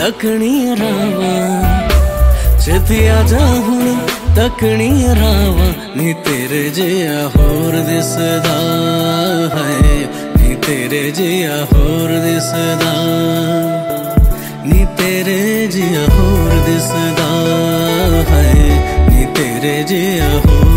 तकणियां रावां छेती आ जा हुण तकणियां रावां नी तेरे जिहा होर दिसदा है नी तेरे जिहा होर दिसदा नी तेरे जिहा होर दिसदा है नी तेरे जिहा होर